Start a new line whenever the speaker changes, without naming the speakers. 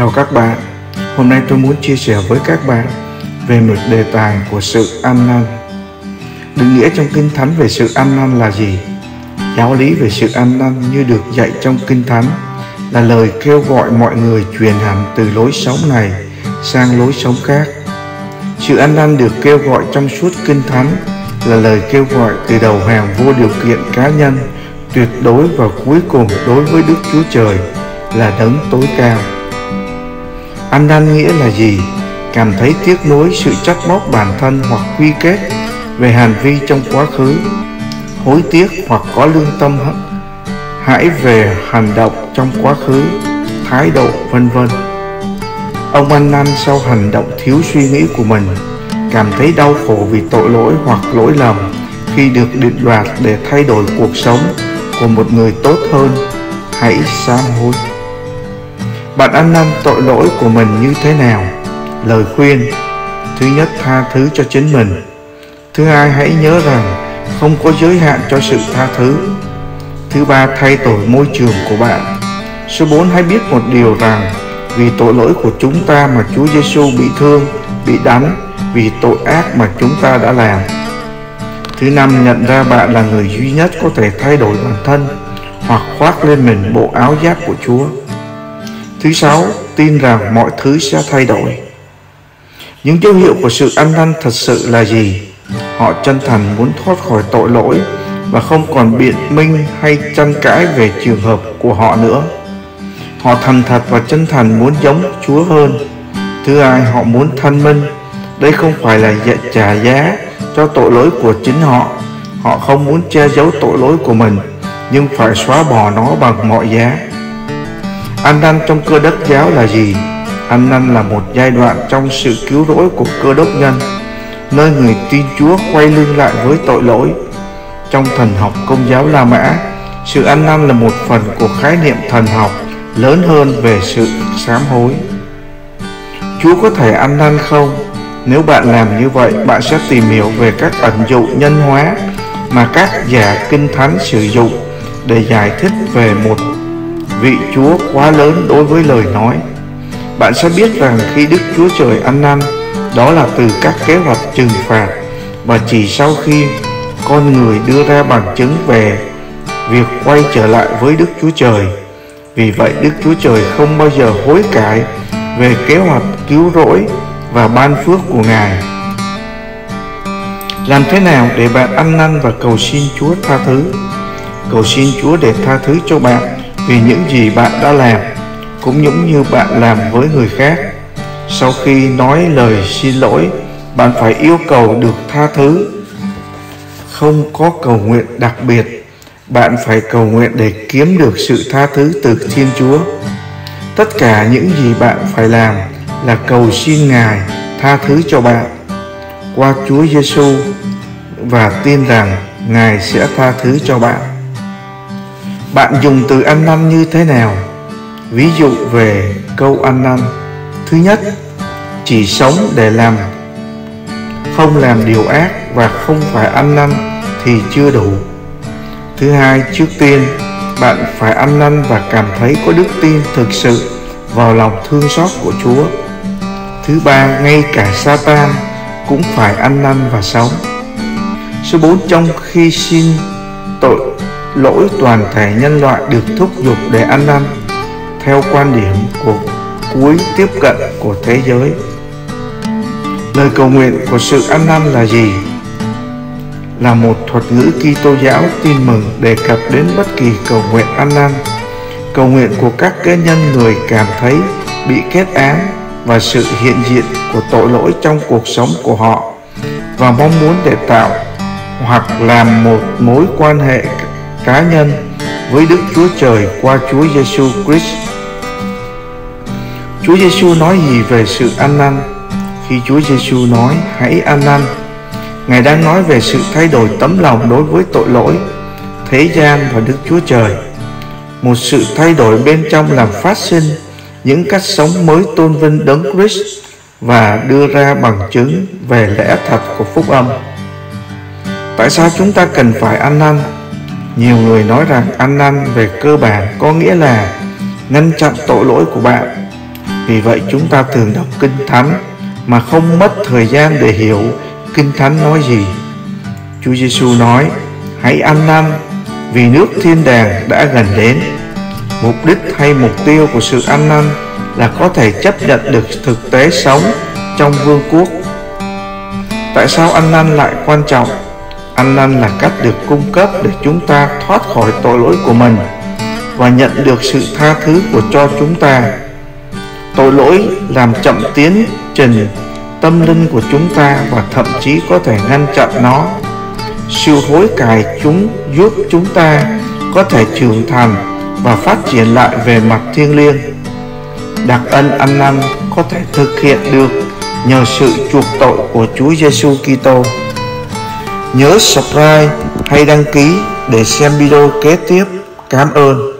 Chào các bạn, hôm nay tôi muốn chia sẻ với các bạn về một đề tài của sự ăn năn. Định nghĩa trong Kinh Thánh về sự ăn năn là gì? Giáo lý về sự ăn năn như được dạy trong Kinh Thánh là lời kêu gọi mọi người chuyển hẳn từ lối sống này sang lối sống khác. Sự ăn năn được kêu gọi trong suốt Kinh Thánh là lời kêu gọi từ đầu hàng vô điều kiện cá nhân, tuyệt đối và cuối cùng đối với Đức Chúa Trời là đấng tối cao. Ăn năn nghĩa là gì? Cảm thấy tiếc nuối sự trách móc bản thân hoặc quy kết về hành vi trong quá khứ, hối tiếc hoặc có lương tâm hãi về hành động trong quá khứ, thái độ vân vân. Ông ăn năn sau hành động thiếu suy nghĩ của mình, cảm thấy đau khổ vì tội lỗi hoặc lỗi lầm khi được định đoạt để thay đổi cuộc sống của một người tốt hơn, hãy sám hối. Bạn ăn năn tội lỗi của mình như thế nào? Lời khuyên: thứ nhất, tha thứ cho chính mình. Thứ hai, hãy nhớ rằng không có giới hạn cho sự tha thứ. Thứ ba, thay đổi môi trường của bạn. Số 4, hãy biết một điều rằng vì tội lỗi của chúng ta mà Chúa Giêsu bị thương, bị đánh, vì tội ác mà chúng ta đã làm. Thứ năm, nhận ra bạn là người duy nhất có thể thay đổi bản thân hoặc khoác lên mình bộ áo giáp của Chúa. Thứ sáu, tin rằng mọi thứ sẽ thay đổi. Những dấu hiệu của sự ăn năn thật sự là gì? Họ chân thành muốn thoát khỏi tội lỗi và không còn biện minh hay tranh cãi về trường hợp của họ nữa. Họ thành thật và chân thành muốn giống Chúa hơn. Thứ hai, họ muốn thanh minh. Đây không phải là trả giá cho tội lỗi của chính họ. Họ không muốn che giấu tội lỗi của mình, nhưng phải xóa bỏ nó bằng mọi giá. Ăn năn trong Cơ Đốc giáo là gì? Ăn năn là một giai đoạn trong sự cứu rỗi của Cơ Đốc nhân, nơi người tin Chúa quay lưng lại với tội lỗi. Trong thần học Công giáo La Mã, sự ăn năn là một phần của khái niệm thần học lớn hơn về sự sám hối. Chúa có thể ăn năn không? Nếu bạn làm như vậy, bạn sẽ tìm hiểu về các ẩn dụ nhân hóa mà các giả Kinh Thánh sử dụng để giải thích về một vị Chúa quá lớn đối với lời nói. Bạn sẽ biết rằng khi Đức Chúa Trời ăn năn, đó là từ các kế hoạch trừng phạt, và chỉ sau khi con người đưa ra bằng chứng về việc quay trở lại với Đức Chúa Trời. Vì vậy, Đức Chúa Trời không bao giờ hối cải về kế hoạch cứu rỗi và ban phước của Ngài. Làm thế nào để bạn ăn năn và cầu xin Chúa tha thứ? Cầu xin Chúa để tha thứ cho bạn vì những gì bạn đã làm, cũng giống như bạn làm với người khác. Sau khi nói lời xin lỗi, bạn phải yêu cầu được tha thứ. Không có cầu nguyện đặc biệt, bạn phải cầu nguyện để kiếm được sự tha thứ từ Thiên Chúa. Tất cả những gì bạn phải làm là cầu xin Ngài tha thứ cho bạn qua Chúa Giêsu và tin rằng Ngài sẽ tha thứ cho bạn. Bạn dùng từ ăn năn như thế nào? Ví dụ về câu ăn năn: thứ nhất, chỉ sống để làm, không làm điều ác và không phải ăn năn thì chưa đủ. Thứ hai, trước tiên bạn phải ăn năn và cảm thấy có đức tin thực sự vào lòng thương xót của Chúa. Thứ ba, ngay cả Sa-tan cũng phải ăn năn và sống. Số 4, trong khi xin tội lỗi, toàn thể nhân loại được thúc giục để ăn năn theo quan điểm của cuối tiếp cận của thế giới. Lời cầu nguyện của sự ăn năn là gì? Là một thuật ngữ Kitô giáo tin mừng đề cập đến bất kỳ cầu nguyện ăn năn. Cầu nguyện của các cá nhân người cảm thấy bị kết án và sự hiện diện của tội lỗi trong cuộc sống của họ, và mong muốn để tạo hoặc làm một mối quan hệ cá nhân với Đức Chúa Trời qua Chúa Giêsu Christ. Chúa Giêsu nói gì về sự ăn năn? Khi Chúa Giêsu nói hãy ăn năn, Ngài đang nói về sự thay đổi tấm lòng đối với tội lỗi, thế gian và Đức Chúa Trời. Một sự thay đổi bên trong làm phát sinh những cách sống mới tôn vinh đấng Christ và đưa ra bằng chứng về lẽ thật của phúc âm. Tại sao chúng ta cần phải ăn năn? Nhiều người nói rằng ăn năn về cơ bản có nghĩa là ngăn chặn tội lỗi của bạn. Vì vậy chúng ta thường đọc Kinh Thánh mà không mất thời gian để hiểu Kinh Thánh nói gì. Chúa Giêsu nói: hãy ăn năn, vì nước thiên đàng đã gần đến. Mục đích hay mục tiêu của sự ăn năn là có thể chấp nhận được thực tế sống trong vương quốc. Tại sao ăn năn lại quan trọng? Ăn năn là cách được cung cấp để chúng ta thoát khỏi tội lỗi của mình và nhận được sự tha thứ của cho chúng ta. Tội lỗi làm chậm tiến trình tâm linh của chúng ta và thậm chí có thể ngăn chặn nó. Sự hối cải giúp chúng ta có thể trưởng thành và phát triển lại về mặt thiêng liêng. Đặc ân ăn năn có thể thực hiện được nhờ sự chuộc tội của Chúa Giêsu Kitô. Nhớ subscribe hay đăng ký để xem video kế tiếp. Cảm ơn.